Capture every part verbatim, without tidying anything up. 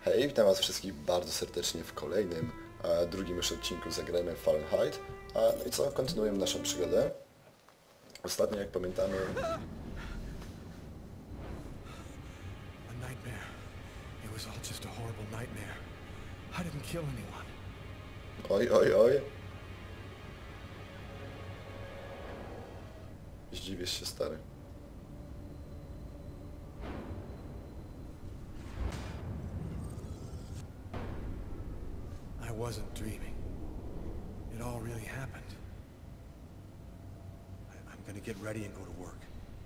Hej, witam was wszystkich bardzo serdecznie w kolejnym, e, drugim już odcinku Zagrajmy w Fahrenheit. E, no i co, kontynuujemy naszą przygodę. Ostatnio, jak pamiętamy... A nightmare. It was all just a horrible nightmare. I didn't kill anyone. Oj, oj, oj. Zdziwisz się, stary. I wasn't dreaming. It all really happened. I, I'm gonna get ready and go to work.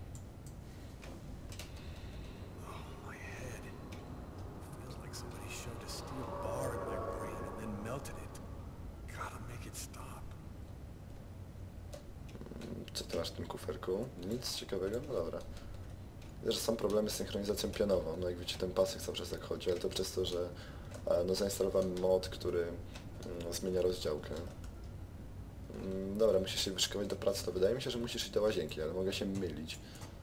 Oh, my head. Feels like somebody shoved a steel bar in my brain and then melted it. Gotta make it stop. Co ty masz w tym kuferku? Nic ciekawego? No dobra. Wiesz, że są problemy z synchronizacją pionową. No jak widzicie, ten pasek cały czas tak chodzi, ale to przez to, że e, no, zainstalowałem mod, który mm, zmienia rozdziałkę. Mm, dobra, musisz się wyszykować do pracy, to wydaje mi się, że musisz iść do łazienki, ale mogę się mylić.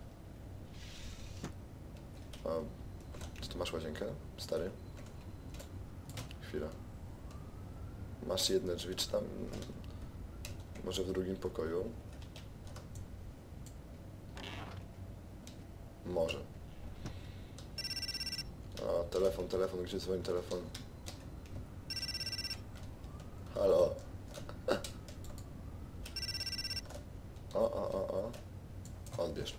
A, czy tu masz łazienkę, stary? Chwila. Masz jedne drzwi, czy tam... Może w drugim pokoju? Może. A, telefon, telefon, gdzie dzwoni telefon? Halo? O, o, o, o. Odbierz.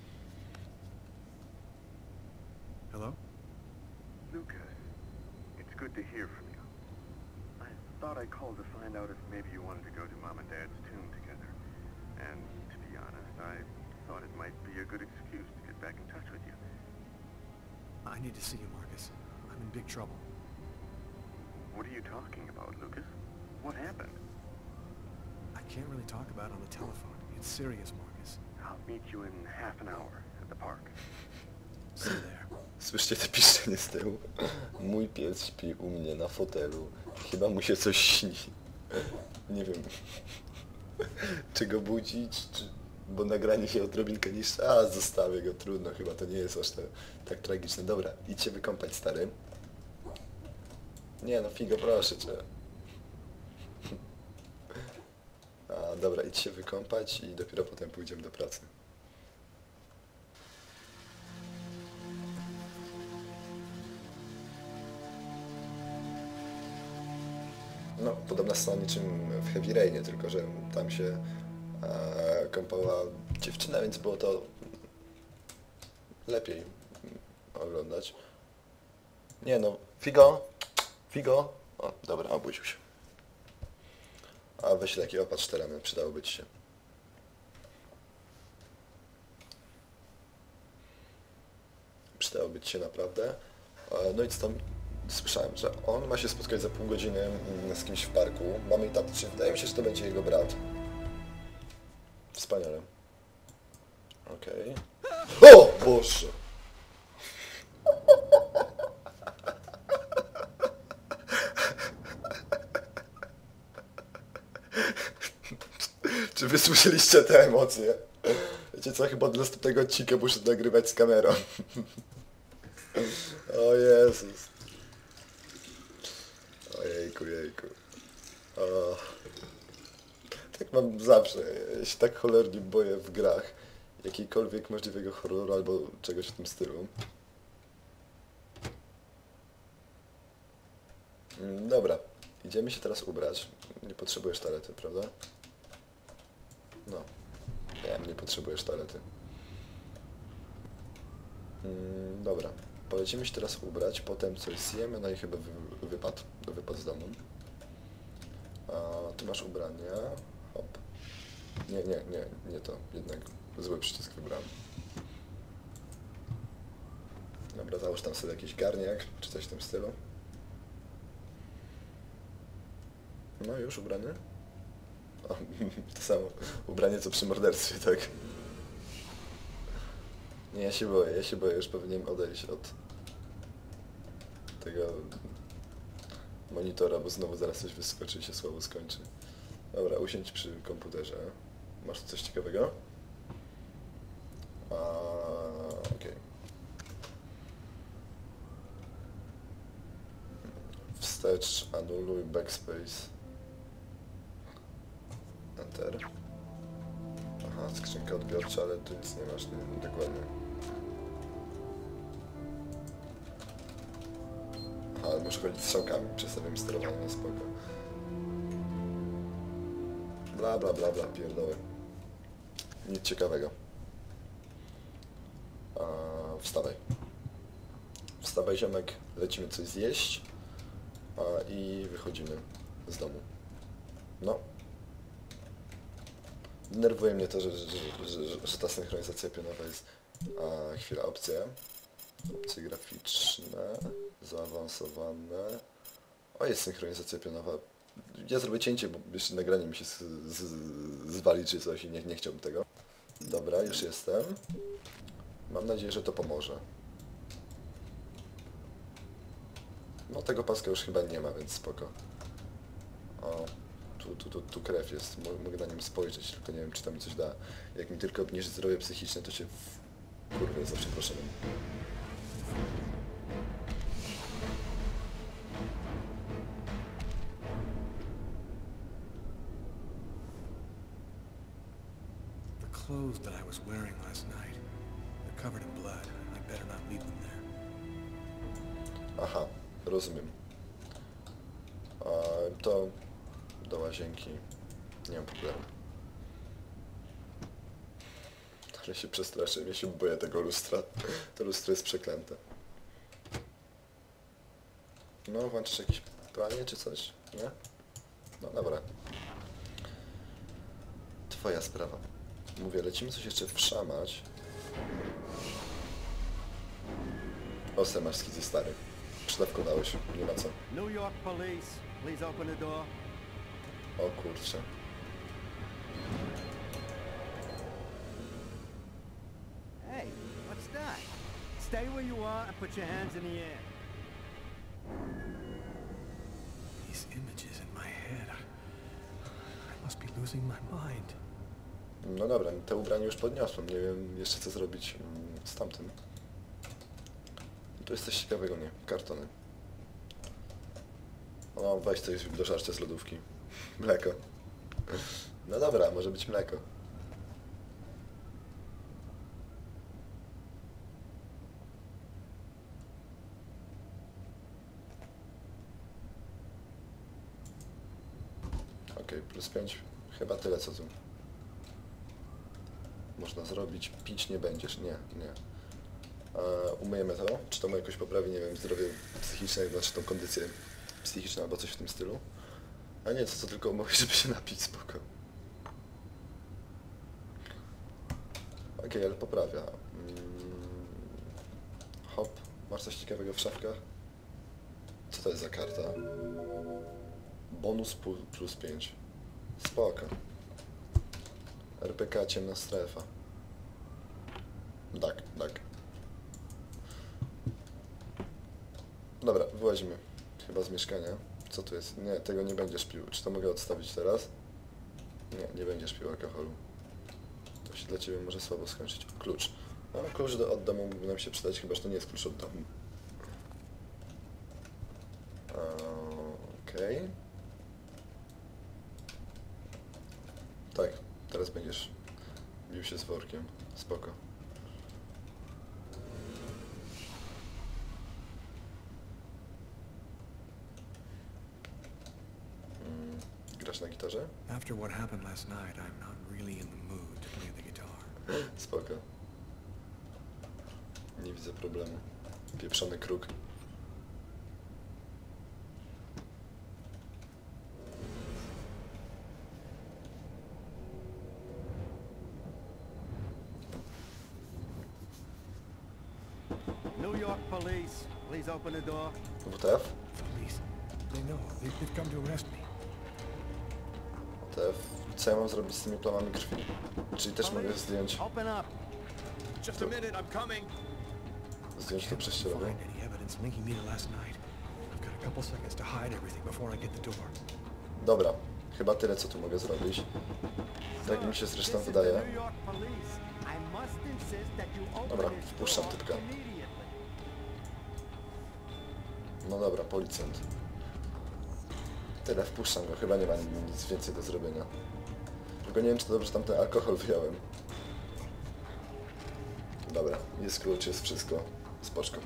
Hello? Lucas, it's good to hear from you. I thought I called to find out if maybe you wanted to go to Mom and Dad's tomb together. And to be honest, I thought it might be a good excuse to get back in touch with you. I need to see you, Marcus. I'm in big trouble. What are you talking about, Lucas? What happened? I can't really talk about it on the telephone. It's serious, Marcus. I'll meet you in half an hour at the park. See you there. Słyszycie te piszczenie z tyłu? Mój pies śpi u mnie na fotelu. Chyba mu się coś śni. Nie wiem, czy go budzić, czy... bo nagranie się odrobinkę niższe. A, zostawię go, trudno, chyba to nie jest aż tak, tak tragiczne. Dobra, idź się wykąpać, stary. Nie no, Figo, proszę cię. A, dobra, idź się wykąpać i dopiero potem pójdziemy do pracy. No, podobna scena niczym w Heavy Rainie, tylko że tam się e, kąpała dziewczyna, więc było to lepiej oglądać. Nie no, Figo, Figo, o, dobra, obudził się. A weź taki opatrz tereny, przydałoby ci się. Przydałoby ci się naprawdę. E, no i co tam? Słyszałem, że on ma się spotkać za pół godziny mm, z kimś w parku. Mamy i taty, czy wydaje mi się, że to będzie jego brat. Wspaniale. Okej. Okay. O Boże! Czy wy słyszeliście te emocje? Wiecie co, chyba od następnego odcinka muszę nagrywać z kamerą. O Jezus. Ojejku, jejku. O. Tak mam zawsze. Ja się tak cholernie boję w grach jakiejkolwiek możliwego horroru albo czegoś w tym stylu. Mm, dobra, idziemy się teraz ubrać. Nie potrzebujesz toalety, prawda? No. Nie, nie potrzebujesz toalety. Mm, dobra. Polecimy się teraz ubrać, potem coś zjemy, no i chyba wy, wypad, wypad z domu. A, tu masz ubrania. Hop. Nie, nie, nie, nie to. Jednak zły przycisk wybrałem. Dobra, załóż tam sobie jakiś garniak, czy coś w tym stylu. No już ubrany. O, to samo ubranie co przy morderstwie, tak? Nie, ja się boję, ja się boję, już powinienem odejść od tego monitora, bo znowu zaraz coś wyskoczy i się słabo skończy. Dobra, usiądź przy komputerze. Masz tu coś ciekawego? A, okej. Wstecz, anuluj, backspace. Enter. Aha, skrzynka odbiorcza, ale tu nic nie masz, nie, dokładnie. Aha, ale muszę chodzić strzałkami, przestawiam sterowanie na spoko. Bla bla bla bla, pierdoły. Nic ciekawego. A, wstawaj. Wstawaj ziomek, lecimy coś zjeść. A, i wychodzimy z domu. No. Denerwuje mnie to, że, że, że, że, że ta synchronizacja pionowa jest... A, chwila, opcje. Opcje graficzne, zaawansowane. O, jest synchronizacja pionowa. Ja zrobię cięcie, bo jeszcze nagranie mi się z, z, zwali czy coś i nie, nie chciałbym tego. Dobra, już jestem. Mam nadzieję, że to pomoże. No tego paska już chyba nie ma, więc spoko. O, tu, tu, tu, tu krew jest. Mogę na nim spojrzeć, tylko nie wiem, czy to mi coś da. Jak mi tylko obniży zdrowie psychiczne, to się w... kurwa, za przeproszeniem. The clothes that I was wearing last night, they're covered in blood. I better not leave them there. Aha, rozumiem. A, to do łazienki. Nie mam problemu. Ale się przestraszyłem, ja się boję tego lustra. To lustro jest przeklęte. No, włączysz jakieś pranie czy coś? Nie? No dobra. Twoja sprawa. Mówię, lecimy coś jeszcze wszamać. O, masz skizy stary. Przydawko dałeś, nie ma co. New York police, please open the door. O kurczę. Hey, what's that? Stay where you are and put your hands in the air. These images in my head. I, I must be losing my mind. No dobra, te ubranie już podniosłem, nie wiem jeszcze co zrobić mm, z tamtym. Tu jest coś ciekawego, nie? Kartony. No weź coś do żarcia z lodówki. Mleko. No dobra, może być mleko. Okej, plus pięć. Chyba tyle co tu można zrobić. Pić nie będziesz, nie, nie. E, umyjemy to, czy to ma jakoś poprawi, nie wiem, zdrowie psychiczne, znaczy tą kondycję psychiczną albo coś w tym stylu. A nie, co to tylko umyć, żeby się napić, spoko. Okej, okay, ale poprawia. Mm, hop, masz coś ciekawego w szafkach? Co to jest za karta? Bonus plus pięć. Spoko. R P K ciemna strefa. Tak, tak. Dobra, wyłazimy. Chyba z mieszkania. Co tu jest? Nie, tego nie będziesz pił. Czy to mogę odstawić teraz? Nie, nie będziesz pił alkoholu. To się dla Ciebie może słabo skończyć. Klucz. No, klucz do, od domu mógłby nam się przydać, chyba że to nie jest klucz od domu. Okej. Okay. Tak, teraz będziesz bił się z workiem. Spoko. Mm, grasz na gitarze? After what happened last night, I'm not really in the mood to play the guitar. Spoko. Nie widzę problemu. Pieprzony kruk. New York police, please open the door. W T F? Police, they know. They, they've come to arrest me. W T F. Co ja mam zrobić z tymi plamami krwi? Czyli też mogę zdjąć, Open up. Just a minute, I'm coming. zdjąć to prześcierowe? Find any evidence linking me to last night. I've got a couple seconds to hide everything before I get the door. Dobra, chyba tyle co tu mogę zrobić. Tak mi się zresztą This is wydaje. the New York police. I must insist that you open Dobra, this wpuszczam door typka. immediately. No dobra, policjant. Tyle, wpuszczam go, chyba nie ma nic więcej do zrobienia. Tylko nie wiem, czy to dobrze tamten alkohol wyjąłem. Dobra, jest klucz, jest wszystko. Spoczko.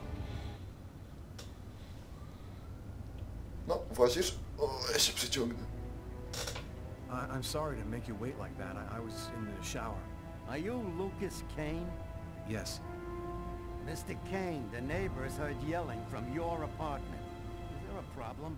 No, włazisz? O, ja się przyciągnę. I I'm sorry to make you wait like that. I, I was in the shower. Are you Lucas Kane? Yes. Mister Kane, the neighbors heard yelling from your apartment. Is there a problem?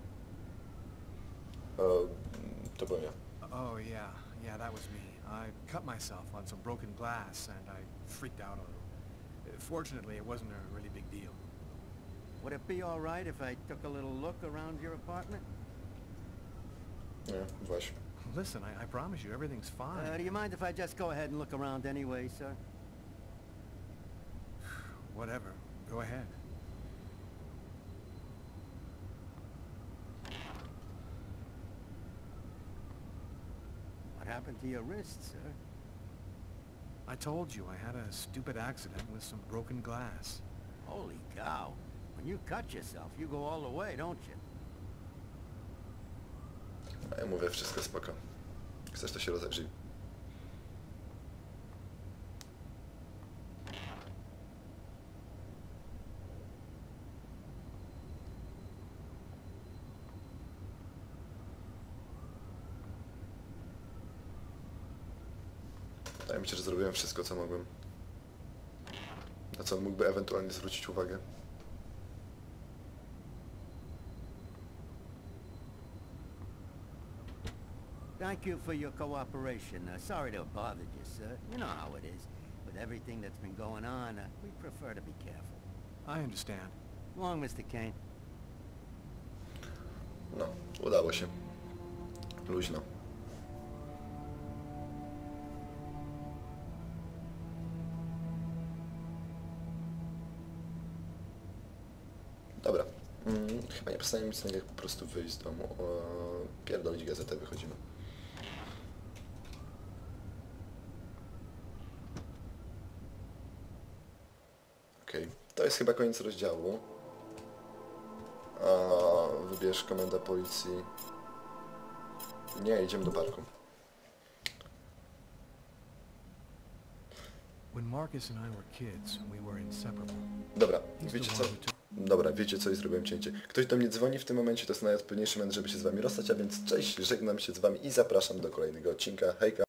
O, to byłem ja. Oh, yeah. Yeah, that was me. I cut myself on some broken glass, and I freaked out a little. Fortunately, it wasn't a really big deal. Would it be all right if I took a little look around your apartment? Nie, właśnie. Listen, I, I promise you, everything's fine. Uh, do you mind if I just go ahead and look around anyway, sir? Whatever. Go ahead. What happened to your wrist, sir? I told you I had a stupid accident with some broken glass. Holy cow. When you cut yourself, you go all the way, don't you? A ja mówię, wszystko spoko. Chcesz, to się rozejrzyj. Wydaje mi się, że zrobiłem wszystko, co mogłem. Na co mógłby ewentualnie zwrócić uwagę. Thank you for your cooperation. Uh, sorry to have bothered you, sir. You know how it is. With everything that's been going on, uh, we prefer to be careful. I understand. Long, Mister Kane. No, udało się. Luźno. Dobra. Mm, chyba nie postanie nic innego jak po prostu wyjść z domu. O, pierdolić gazetę, wychodzimy. Okej, okay. To jest chyba koniec rozdziału. A, wybierz komenda policji. Nie, idziemy do parku. When Marcus and I were kids, we were inseparable. Dobra, He's wiecie the co? one who took- Dobra, wiecie co i zrobiłem cięcie. Ktoś do mnie dzwoni w tym momencie, to jest najodpowiedniejszy moment, żeby się z wami rozstać, a więc cześć, żegnam się z wami i zapraszam do kolejnego odcinka. Hejka!